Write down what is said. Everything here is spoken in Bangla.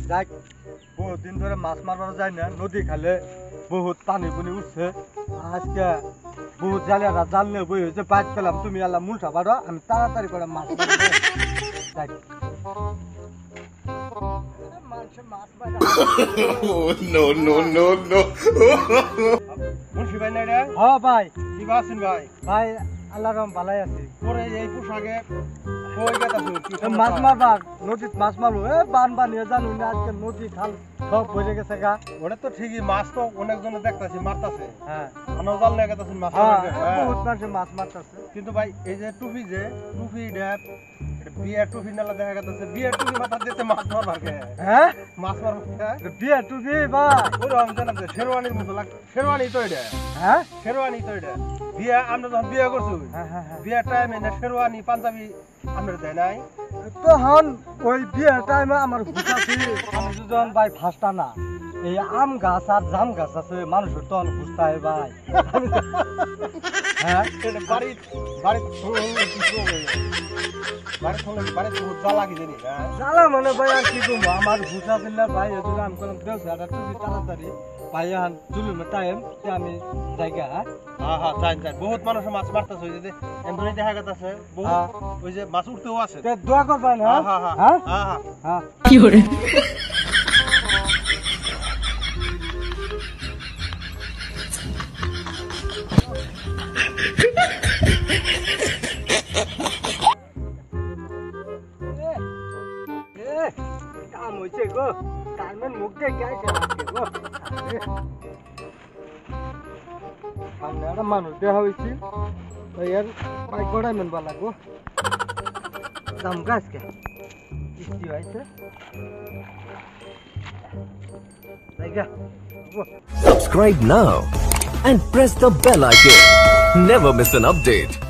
যাক বহুত দিন ধরে মাছ মারবার যায় না, নদী খালে বহুত পানি পুনি উঠছে। আজকে বহুত জালিয়ারা জাল নিয়ে বই হয়েছে, বাইক পেলাম, তুমি আল্লাহ মুলটা পারো, আমি তাড়াতাড়ি করে মাছ মারবো। যাক No, no, no, no. Munshi ভাই না রে? হ্যাঁ ভাই, কি আছেন ভাই? ভাই আল্লাহ রহম ভালাই আছি। পরে এই পোশাকে কই গেতাছেন? কি মাছ মারবার নদীত মাছ মারবো, বান বানিয়ে জানুন না, আজকে নদী খাল সব ভরে গেছে গা। ওটা তো ঠিকই, মাছ তো অনেকজন দেখতাছি মারতাছে। হ্যাঁ আনো জাল নিয়ে গেতাছেন মাছ হ্যাঁ, মারতে। হ্যাঁ। বহুত মানুষে মাছ মারতেছে। কিন্তু ভাই এই যে টুপি ড্যাপ বিয়ার টুপি নালা দেখা গেছে, বিয়ার টুপি মাথা দিতে মাছ মারবার কে? হ্যাঁ মাছ মারবার কে? বিয়ে টুপি ভাই। ওরকম জানা যে শেরওয়ানির মতো লাগ, শেরওয়ানি তো এটা, হ্যাঁ শেরওয়ানি তো এটা। বিয়া আমরা যখন বিয়া করছি, হ্যাঁ হ্যাঁ হ্যাঁ। বিয়ার টাইমে না শেরওয়ানি পাঞ্জাবি আমরা দেয় নাই। তখন ওই বিয়ের টাইমে আমার ঘুষাছি, আমি দুজন ভাই ফাঁসটা না, এই আম গাছ আর জাম গাছ আছে, মানুষের তখন ঘুষতায় ভাই। হ্যাঁ এটা বাড়ি বাড়ি বাড়ি তো জ্বালা কি জানি। হ্যাঁ জ্বালা মানে ভাই আর কি করবো, আমার ঘুষা দিলে ভাই এগুলো আমি করলাম দেশ একটা টুপি তাড়াতাড়ি ভাই এখন জুলুমের টাইম, আমি জায়গা। হ্যাঁ হ্যাঁ চাই বহুত মানুষ মাছ মারতেছে, ওই যে এমনি দেখা গেছে বহুত, ওই যে মাছ উঠতেও আছে। দোয়া করবেন। হ্যাঁ হ্যাঁ হ্যাঁ হ্যাঁ হ্যাঁ হ্যাঁ হ্যাঁ। কি করে কাম হয়েছে গো, কারমেন মুখ দিয়ে গেছে আজকে গো। সামনে একটা মানুষ দেখা হয়েছে, তাই আর বাইক গড়াই মেনবা লাগবো। দাম গাছকে বৃষ্টি হয়েছে জায়গা। Subscribe now and press the bell icon. Never miss an update.